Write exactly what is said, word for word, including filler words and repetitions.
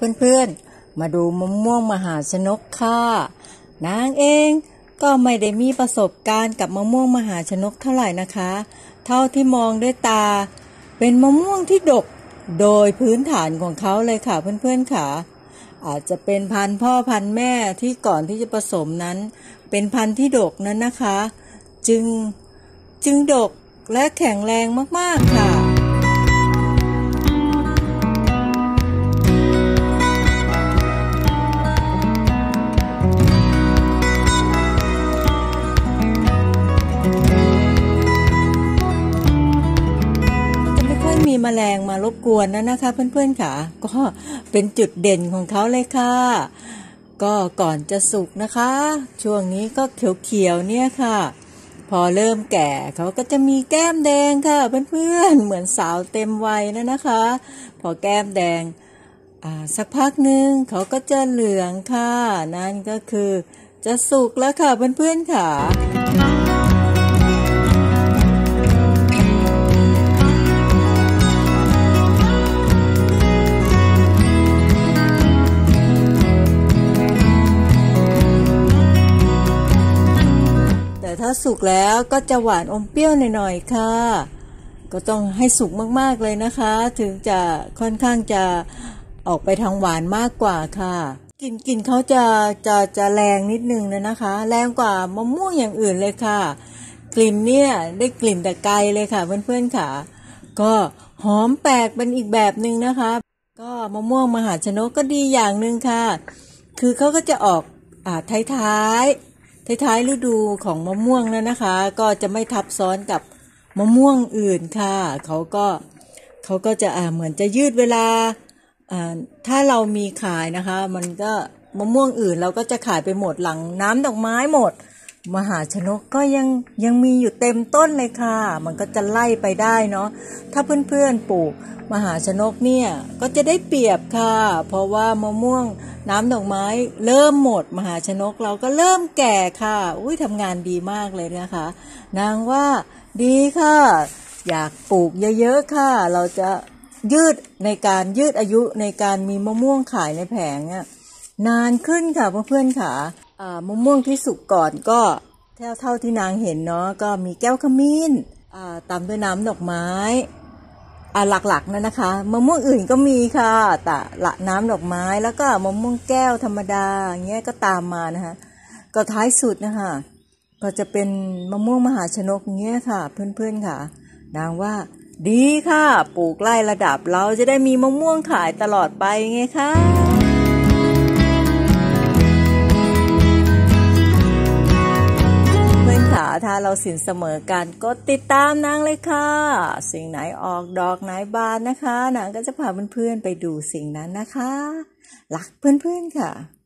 เพื่อนๆมาดูมะม่วงมหาชนกค่ะนางเองก็ไม่ได้มีประสบการณ์กับมะม่วงมหาชนกเท่าไหร่นะคะเท่าที่มองด้วยตาเป็นมะม่วงที่ดกโดยพื้นฐานของเขาเลยค่ะเพื่อนๆค่ะอาจจะเป็นพันธุ์พ่อพันธุ์แม่ที่ก่อนที่จะผสมนั้นเป็นพันธุ์ที่ดกนั้นนะคะจึงจึงดกและแข็งแรงมากๆค่ะมีแมลงมารบกวนนะนะคะเพื่อนๆค่ะก็เป็นจุดเด่นของเขาเลยค่ะก็ก่อนจะสุกนะคะช่วงนี้ก็เขียวๆเนี่ยค่ะพอเริ่มแก่เขาก็จะมีแก้มแดงค่ะเพื่อนๆเหมือนสาวเต็มวัยนะนะคะพอแก้มแดงอ่าสักพักหนึ่งเขาก็จะเหลืองค่ะนั่นก็คือจะสุกแล้วค่ะเพื่อนๆค่ะถ้าสุกแล้วก็จะหวานอมเปรี้ยวหน่อยๆค่ะก็ต้องให้สุกมากๆเลยนะคะถึงจะค่อนข้างจะออกไปทางหวานมากกว่าค่ะกลิ่นกลิ่นเขาจะจะจะแรงนิดนึงนะนะคะแรงกว่ามะม่วงอย่างอื่นเลยค่ะกลิ่นเนี่ยได้กลิ่นแต่ไกลเลยค่ะเพื่อนๆค่ะก็หอมแปลกเป็นอีกแบบนึงนะคะก็มะม่วงมหาชนกก็ดีอย่างนึงค่ะคือเขาก็จะออกอ่าท้ายๆท้ายๆฤดูของมะม่วงแล้วนะคะก็จะไม่ทับซ้อนกับมะม่วงอื่นค่ะเขาก็เขาก็จะอ่าเหมือนจะยืดเวลาอ่าถ้าเรามีขายนะคะมันก็มะม่วงอื่นเราก็จะขายไปหมดหลังน้ำดอกไม้หมดมหาชนกก็ยังยังมีอยู่เต็มต้นเลยค่ะมันก็จะไล่ไปได้เนาะถ้าเพื่อนๆปลูกมหาชนกเนี่ยก็จะได้เปรียบค่ะเพราะว่ามะม่วงน้ำดอกไม้เริ่มหมดมหาชนกเราก็เริ่มแก่ค่ะอุ้ยทำงานดีมากเลยนะคะนางว่าดีค่ะอยากปลูกเยอะๆค่ะเราจะยืดในการยืดอายุในการมีมะม่วงขายในแผงอ่ะนานขึ้นค่ะเพื่อนๆค่ะอ่ามะม่วงที่สุกก่อนก็เท่าเท่าที่นางเห็นเนาะก็มีแก้วขมิ้นอ่าตามด้วยน้ำดอกไม้อ่าหลักๆนั่นนะคะมะม่วงอื่นก็มีค่ะแต่ละน้ำดอกไม้แล้วก็มะม่วงแก้วธรรมดาเงี้ยก็ตามมานะคะก็ท้ายสุดนะคะก็จะเป็นมะม่วงมหาชนกเงี้ยค่ะเพื่อนๆค่ะนางว่าดีค่ะปลูกไร่ระดับเราจะได้มีมะม่วงขายตลอดไปไงคะถ้าเราสินเสมอกันก็ติดตามนางเลยค่ะสิ่งไหนออกดอกไหนบานนะคะนางก็จะพาเพื่อนๆไปดูสิ่งนั้นนะคะรักเพื่อนๆค่ะ